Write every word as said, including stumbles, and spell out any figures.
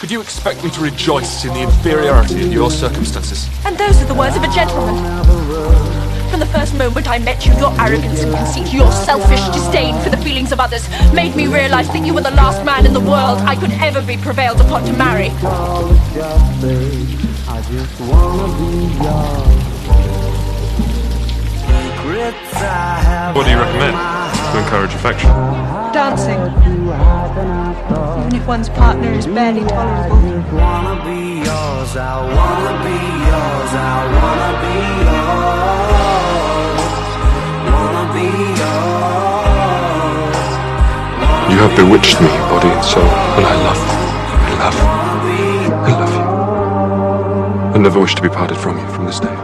Could you expect me to rejoice in the inferiority in your circumstances? And those are the words of a gentleman. From the first moment I met you, your arrogance and conceit, your selfish disdain for the feelings of others, made me realize that you were the last man in the world I could ever be prevailed upon to marry. What do you recommend to encourage affection? Dancing. Even if one's partner is barely tolerable. Wanna be yours, I wanna be yours, I wanna be yours, wanna be yours. You have bewitched me, body and soul, and I love, I love, I love you. I never wish to be parted from you from this day.